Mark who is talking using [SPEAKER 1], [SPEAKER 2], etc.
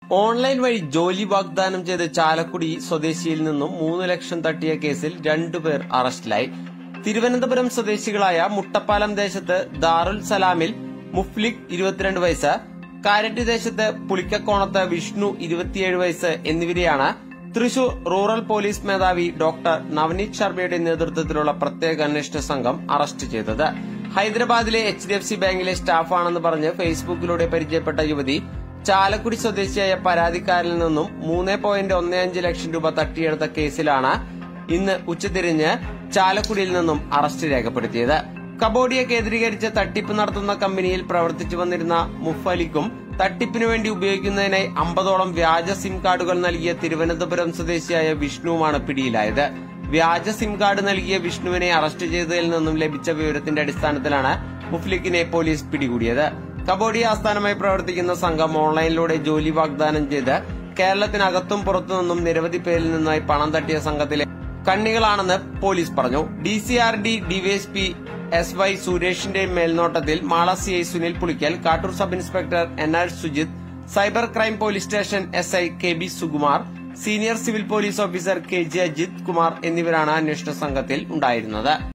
[SPEAKER 1] Online വഴി ജോലി വാഗ്ദാനം ചെയ്ത് ചാലക്കുടി സ്വദേശിയിൽ നിന്നും 3 ലക്ഷം തട്ടിയ കേസിൽ 2 പേർ അറസ്റ്റിലായി. തിരുവനന്തപുരം സ്വദേശികളായ മുട്ടപ്പാലം ദേശത്ത് ദാറുൽ സലാമിൽ മുഫ്ലിഖ് 22 വയസ്സ്, കാരറ്റ് ദേശത്ത് പുളിക്കക്കോണത്ത് വിഷ്ണു 27 വയസ്സ് എന്നിവരെയാണ് തൃശൂർ റൂറൽ പോലീസ് മേധാവി ഡോക്ടർ നവനീത് ശർമ്മയുടെ നേതൃത്വത്തിലുള്ള പ്രത്യേക അന്വേഷണ സംഘം അറസ്റ്റ് ചെയ്തത്. ഹൈദരാബാദിലെ HDFC ബാങ്കിലെ സ്റ്റാഫാണെന്ന് പറഞ്ഞ് ഫേസ്ബുക്കിലൂടെ പരിചയപ്പെട്ട യുവതി ചാലക്കുടി സ്വദേശിയായ പരാതിക്കാരിൽ നിന്നും 3.15 ലക്ഷം രൂപ തട്ടിയെടുത്ത കേസിലാണ് ഇന്ന് ഉച്ചതിരിഞ്ഞ് ചാലക്കുടിയിൽ നിന്നും അറസ്റ്റ് രേഖപ്പെടുത്തിയത്. കംബോഡിയ കേന്ദ്രീകരിച്ച് തട്ടിപ്പ് നടത്തുന്ന കമ്പനിയിൽ പ്രവർത്തിച്ചു വന്നിരുന്ന മുഫലിക്കും തട്ടിപ്പിനു വേണ്ടി ഉപയോഗിക്കുന്നതിനായി 50ഓളം വ്യാജ സിം കാർഡുകൾ നൽകിയ തിരുവനന്തപുരം സ്വദേശിയായ വിഷ്ണുവുമാണ് പിടിയിലായത്. വ്യാജ സിം കാർഡ് നൽകിയ വിഷ്ണുവിനെ അറസ്റ്റ് ചെയ്തതിൽ നിന്നും ലഭിച്ച വിവരത്തിന്റെ അടിസ്ഥാനത്തിലാണ് മുഫ്ലിക്കിനെ പോലീസ് പിടികൂടിയത്. കംബോഡിയ ആസ്ഥാനമായി പ്രവർത്തിക്കുന്ന സംഘം ഓൺലൈനിലൂടെ ജോലി വാഗ്ദാനം ചെയ്ത് കേരളത്തിനകത്തും പുറത്തുനിന്നും നിരവധി പേരിൽ നിന്നായി പണം തട്ടിയ സംഘത്തിലെ കണ്ണികളാണെന്ന് പോലീസ് പറഞ്ഞു. DCRD ഡിവൈഎസ്പി SY സുരേഷിന്റെ മേൽനോട്ടത്തിൽ Mala CI Sunil Pulikkal, Kattoor sub inspector NR Sujith, cyber crime police station SI KB Sukumar, senior civil police officer KG Ajith Kumar എന്നിവരാണ് അന്വേഷണ സംഘത്തിൽ ഉണ്ടായിരുന്നത്.